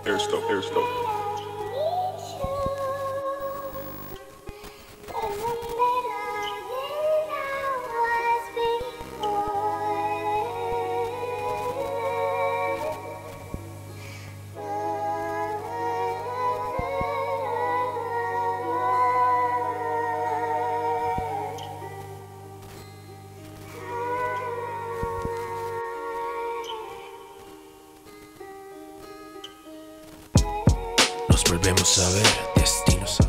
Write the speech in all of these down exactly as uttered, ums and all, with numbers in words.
esto, esto. Nos volvemos a ver, destinos.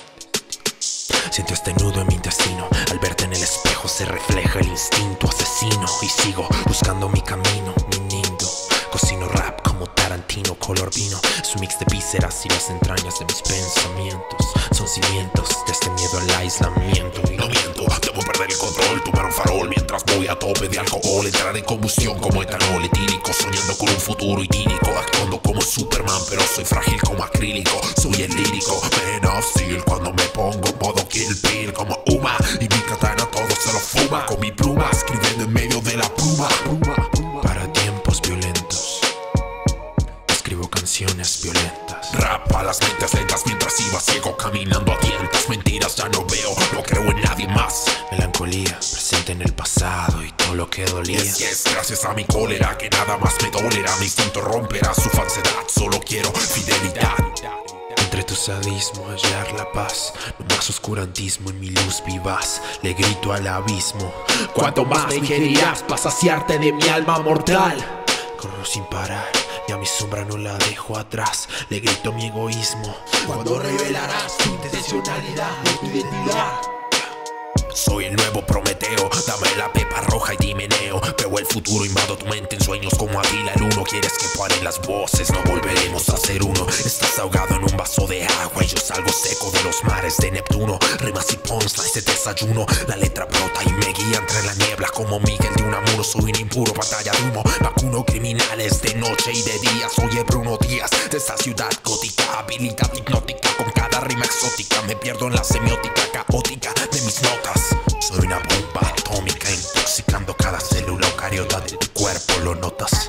Siento este nudo en mi intestino. Al verte en el espejo se refleja el instinto asesino. Y sigo buscando mi camino, mi nindo. Cocino rap como Tarantino, color vino. Es un mix de vísceras y las entrañas de mis pensamientos. Son cimientos de este miedo al aislamiento. Y no miento, debo perder el control, tomar un farol mientras voy a tope de alcohol. Entrar en combustión como etanol etílico, soñando con un futuro idílico. Actuando como Superman, pero soy frágil como acrílico. Soy el lírico, Man of Steel. Cuando me pongo modo Kill Bill como Uma, y mi katana todo se lo fuma. Con mi pluma, escribiendo en medio de la pluma. pluma, pluma. Para tiempos violentos escribo canciones violentas. Rap a las mentes lentas mientras iba ciego, caminando a tientas. Mentiras ya no veo, no creo en nadie más. Melancolía presente en el pasado y todo lo que dolía. Yes, yes, gracias a mi cólera que nada más me dolerá. Mi instinto romperá su falsedad, solo quiero fidelidad. Entre tu sadismo hallar la paz, no más oscurantismo en mi luz vivaz. Le grito al abismo: cuanto más me ingerirás para saciarte de mi alma mortal. Corro sin parar y a mi sombra no la dejo atrás. Le grito mi egoísmo: cuando revelarás tu intencionalidad de tu identidad. Soy el nuevo Prometeo, dame la pepa roja y dime neo. Veo el futuro, invado tu mente en sueños como Águila el uno. Quieres que paren las voces, no volveremos a ser uno. Estás ahogado en un vaso de agua y yo salgo seco de los mares de Neptuno. Rimas y punchlines de desayuno, la letra brota y me guía entre la niebla como Miguel de Unamuno. Soy un impuro, batalla de humo, vacuno criminales de noche y de día. Soy el Bruno Díaz de esta ciudad gótica, habilidad hipnótica con cada rima exótica. Me pierdo en la semiótica caótica de mis notas. Soy una bomba atómica intoxicando cada célula eucariota de tu cuerpo, ¿lo notas?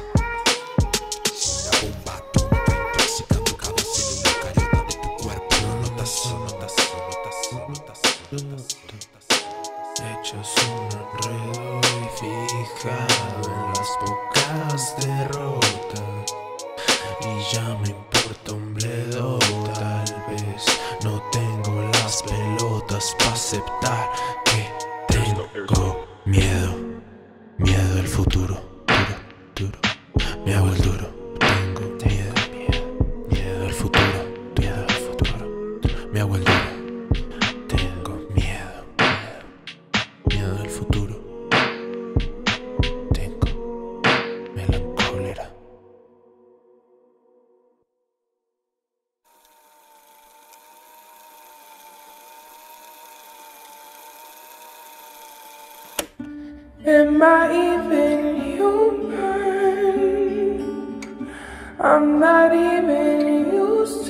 Soy una bomba atómica intoxicando cada célula eucariota de tu cuerpo, ¿lo notas? ¿Lo notas? ¿Lo notas? ¿Lo notas? ¿Lo notas? Hechos un enredo y fijado en las pocas derrotas. Y ya me importa un bledo, tal vez no tengo las pelotas para aceptar que tengo miedo, miedo al futuro, duro, duro, me hago el duro. Tengo miedo, miedo, miedo al futuro, miedo al futuro, me hago el duro. Tengo miedo, miedo, miedo al futuro. Tengo melancolía. Am I even human? I'm not even used